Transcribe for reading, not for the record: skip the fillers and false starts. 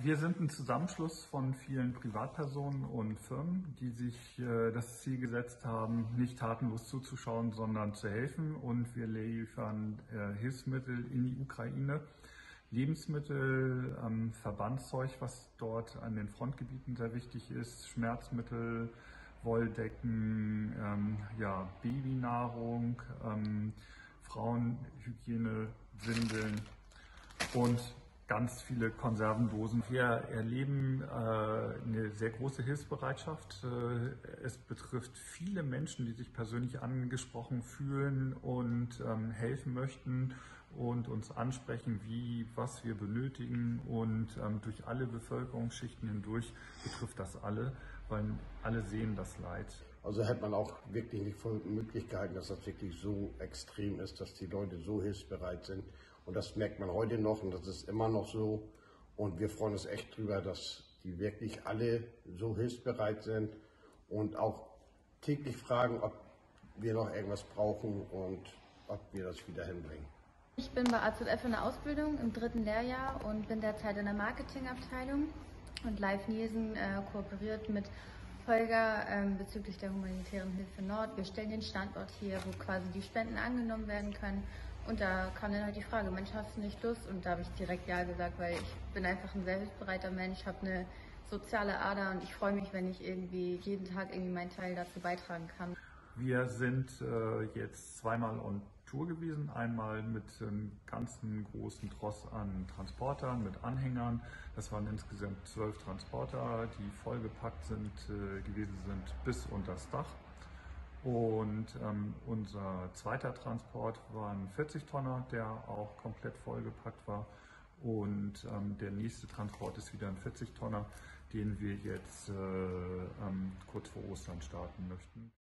Wir sind ein Zusammenschluss von vielen Privatpersonen und Firmen, die sich das Ziel gesetzt haben, nicht tatenlos zuzuschauen, sondern zu helfen. Und wir liefern Hilfsmittel in die Ukraine, Lebensmittel, Verbandszeug, was dort an den Frontgebieten sehr wichtig ist, Schmerzmittel, Wolldecken, Babynahrung, Frauenhygiene, Windeln und ganz viele Konservendosen. Wir erleben eine sehr große Hilfsbereitschaft. Es betrifft viele Menschen, die sich persönlich angesprochen fühlen und helfen möchten und uns ansprechen, was wir benötigen. Und durch alle Bevölkerungsschichten hindurch betrifft das alle, weil alle sehen das Leid. Also hätte man auch wirklich nicht für möglich gehalten, dass das wirklich so extrem ist, dass die Leute so hilfsbereit sind. Und das merkt man heute noch und das ist immer noch so. Und wir freuen uns echt drüber, dass die wirklich alle so hilfsbereit sind und auch täglich fragen, ob wir noch irgendwas brauchen und ob wir das wieder hinbringen. Ich bin bei AZF in der Ausbildung im 3. Lehrjahr und bin derzeit in der Marketingabteilung. Und Live Niesen kooperiert mit Holger bezüglich der humanitären Hilfe Nord. Wir stellen den Standort hier, wo quasi die Spenden angenommen werden können. Und da kam dann halt die Frage, Mensch, hast du nicht Lust? Und da habe ich direkt ja gesagt, weil ich bin einfach ein sehr hilfsbereiter Mensch, habe eine soziale Ader und ich freue mich, wenn ich irgendwie jeden Tag irgendwie meinen Teil dazu beitragen kann. Wir sind jetzt zweimal on Tour gewesen, einmal mit einem ganzen großen Tross an Transportern, mit Anhängern. Das waren insgesamt 12 Transporter, die vollgepackt gewesen sind bis unter das Dach. Und unser zweiter Transport war ein 40-Tonner, der auch komplett vollgepackt war. Und der nächste Transport ist wieder ein 40-Tonner, den wir jetzt kurz vor Ostern starten möchten.